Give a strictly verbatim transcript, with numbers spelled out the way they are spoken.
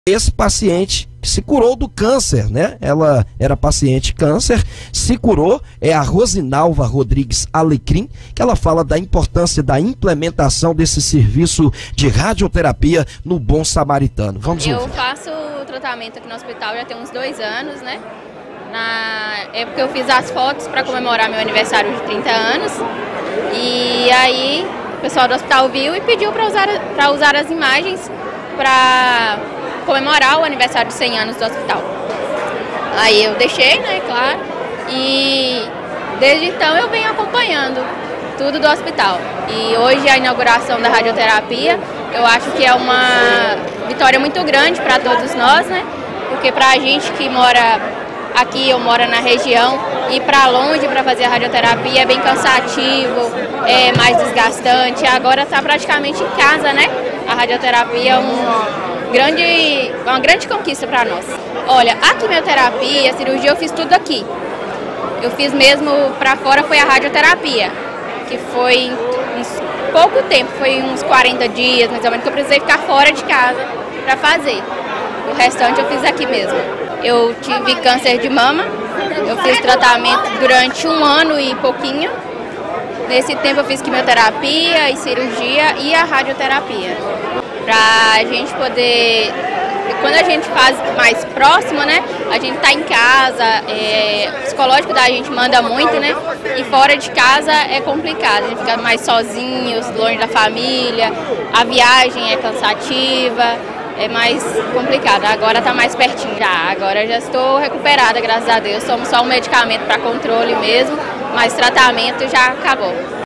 Esse paciente se curou do câncer, né? Ela era paciente câncer, se curou, é a Rosinalva Rodrigues Alecrim, que ela fala da importância da implementação desse serviço de radioterapia no Bom Samaritano. Vamos Eu ouvir. faço o tratamento aqui no hospital já tem uns dois anos, né? Na época eu fiz as fotos para comemorar meu aniversário de trinta anos e aí o pessoal do hospital viu e pediu para usar, para usar as imagens para comemorar o aniversário de cem anos do hospital. Aí eu deixei, né, claro, e desde então eu venho acompanhando tudo do hospital. E hoje a inauguração da radioterapia, eu acho que é uma vitória muito grande para todos nós, né, porque para a gente que mora aqui, eu moro na região, ir para longe para fazer a radioterapia é bem cansativo, é mais desgastante. Agora está praticamente em casa, né, a radioterapia é um Grande, uma grande conquista para nós. Olha, a quimioterapia, a cirurgia eu fiz tudo aqui. Eu fiz mesmo para fora foi a radioterapia, que foi uns pouco tempo, foi uns quarenta dias, mais ou menos, que eu precisei ficar fora de casa para fazer. O restante eu fiz aqui mesmo. Eu tive câncer de mama, eu fiz tratamento durante um ano e pouquinho. Nesse tempo eu fiz quimioterapia e cirurgia e a radioterapia. Pra a gente poder, quando a gente faz mais próximo, né, a gente tá em casa, é, o psicológico da gente manda muito, né, e fora de casa é complicado, a gente fica mais sozinhos, longe da família, a viagem é cansativa, é mais complicado. Agora tá mais pertinho já, agora já estou recuperada, graças a Deus, somos só um medicamento para controle mesmo, mas tratamento já acabou.